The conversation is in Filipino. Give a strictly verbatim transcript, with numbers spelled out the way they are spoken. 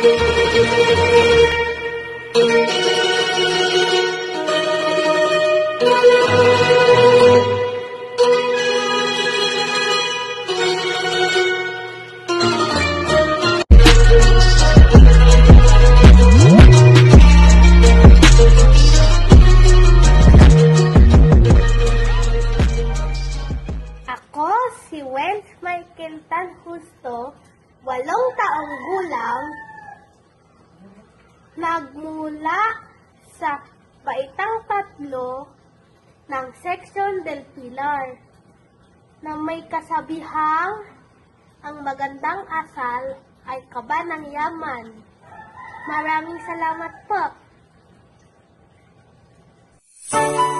Ako si Wenz Michael Tan Justo, walong taong gulang, nagmula sa Baitang Tatlo ng Section del Pilar na may kasabihang ang magandang asal ay kaba ng yaman. Maraming salamat po.